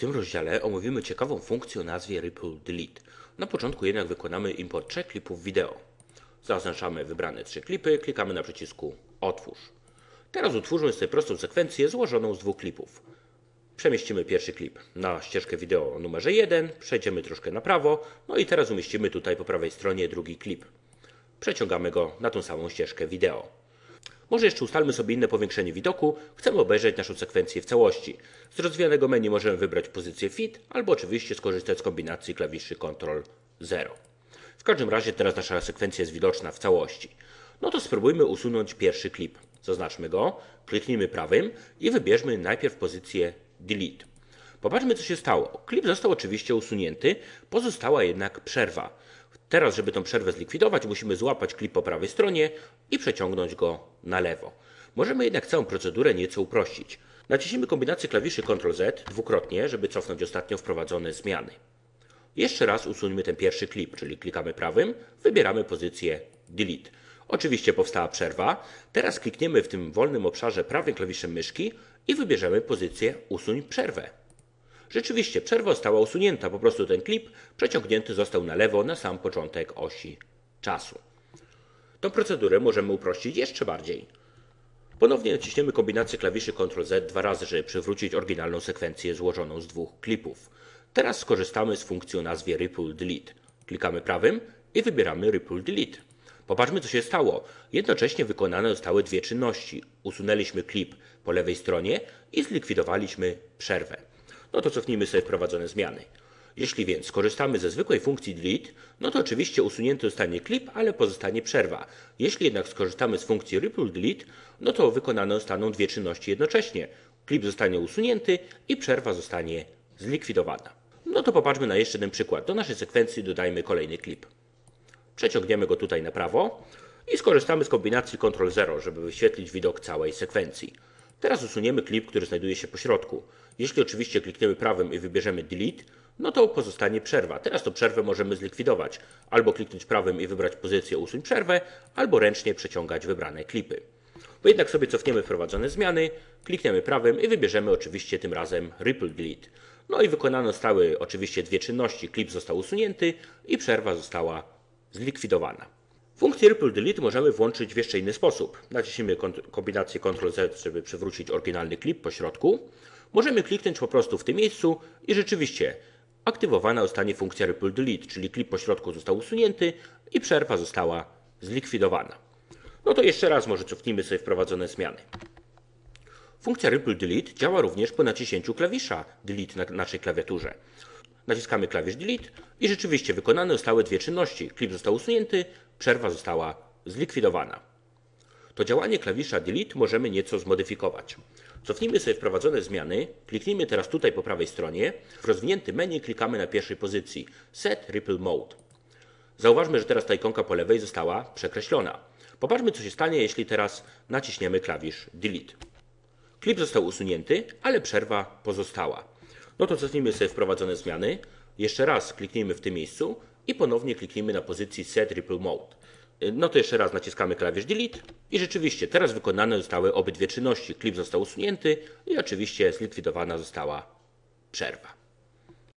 tym rozdziale omówimy ciekawą funkcję o nazwie Ripple Delete. Na początku jednak wykonamy import 3 klipów wideo. Zaznaczamy wybrane 3 klipy, klikamy na przycisku Otwórz. Teraz utwórzmy sobie prostą sekwencję złożoną z 2 klipów. Przemieścimy pierwszy klip na ścieżkę wideo o numerze 1, przejdziemy troszkę na prawo, no i teraz umieścimy tutaj po prawej stronie drugi klip. Przeciągamy go na tą samą ścieżkę wideo. Może jeszcze ustalmy sobie inne powiększenie widoku. Chcemy obejrzeć naszą sekwencję w całości. Z rozwijanego menu możemy wybrać pozycję Fit, albo oczywiście skorzystać z kombinacji klawiszy Ctrl 0. W każdym razie teraz nasza sekwencja jest widoczna w całości. No to spróbujmy usunąć pierwszy klip. Zaznaczmy go, kliknijmy prawym i wybierzmy najpierw pozycję Delete. Popatrzmy, co się stało. Klip został oczywiście usunięty, pozostała jednak przerwa. Teraz, żeby tą przerwę zlikwidować, musimy złapać klip po prawej stronie i przeciągnąć go na lewo. Możemy jednak całą procedurę nieco uprościć. Naciśnijmy kombinację klawiszy Ctrl Z dwukrotnie, żeby cofnąć ostatnio wprowadzone zmiany. Jeszcze raz usuńmy ten pierwszy klip, czyli klikamy prawym, wybieramy pozycję Delete. Oczywiście powstała przerwa. Teraz klikniemy w tym wolnym obszarze prawym klawiszem myszki i wybierzemy pozycję Usuń przerwę. Rzeczywiście przerwa została usunięta, po prostu ten klip przeciągnięty został na lewo na sam początek osi czasu. Tą procedurę możemy uprościć jeszcze bardziej. Ponownie naciśniemy kombinację klawiszy Ctrl Z 2 razy, żeby przywrócić oryginalną sekwencję złożoną z 2 klipów. Teraz skorzystamy z funkcji o nazwie Ripple Delete. Klikamy prawym i wybieramy Ripple Delete. Popatrzmy, co się stało. Jednocześnie wykonane zostały dwie czynności. Usunęliśmy klip po lewej stronie i zlikwidowaliśmy przerwę. No to cofnijmy sobie wprowadzone zmiany. Jeśli więc skorzystamy ze zwykłej funkcji delete, no to oczywiście usunięty zostanie klip, ale pozostanie przerwa. Jeśli jednak skorzystamy z funkcji ripple delete, no to wykonane zostaną dwie czynności jednocześnie. Klip zostanie usunięty i przerwa zostanie zlikwidowana. No to popatrzmy na jeszcze jeden przykład. Do naszej sekwencji dodajmy kolejny klip. Przeciągniemy go tutaj na prawo i skorzystamy z kombinacji Ctrl 0, żeby wyświetlić widok całej sekwencji. Teraz usuniemy klip, który znajduje się po środku. Jeśli oczywiście klikniemy prawym i wybierzemy Delete, no to pozostanie przerwa. Teraz tą przerwę możemy zlikwidować. Albo kliknąć prawym i wybrać pozycję Usuń przerwę, albo ręcznie przeciągać wybrane klipy. Bo jednak sobie cofniemy wprowadzone zmiany, klikniemy prawym i wybierzemy oczywiście tym razem Ripple Delete. No i wykonane zostały oczywiście dwie czynności. Klip został usunięty i przerwa została zlikwidowana. Funkcję Ripple Delete możemy włączyć w jeszcze inny sposób. Naciśnijmy kombinację Ctrl Z, żeby przywrócić oryginalny klip po środku. Możemy kliknąć po prostu w tym miejscu i rzeczywiście aktywowana zostanie funkcja Ripple Delete, czyli klip po środku został usunięty i przerwa została zlikwidowana. No to jeszcze raz może cofnijmy sobie wprowadzone zmiany. Funkcja Ripple Delete działa również po naciśnięciu klawisza Delete na naszej klawiaturze. Naciskamy klawisz Delete i rzeczywiście wykonane zostały dwie czynności. Klip został usunięty, przerwa została zlikwidowana. To działanie klawisza Delete możemy nieco zmodyfikować. Cofnijmy sobie wprowadzone zmiany, kliknijmy teraz tutaj po prawej stronie. W rozwiniętym menu klikamy na pierwszej pozycji Set Ripple Mode. Zauważmy, że teraz ta ikonka po lewej została przekreślona. Popatrzmy, co się stanie, jeśli teraz naciśniemy klawisz Delete. Klip został usunięty, ale przerwa pozostała. No to cofnijmy sobie wprowadzone zmiany. Jeszcze raz kliknijmy w tym miejscu i ponownie kliknijmy na pozycji Set Ripple Mode. No to jeszcze raz naciskamy klawisz Delete i rzeczywiście teraz wykonane zostały obydwie czynności. Klip został usunięty i oczywiście zlikwidowana została przerwa.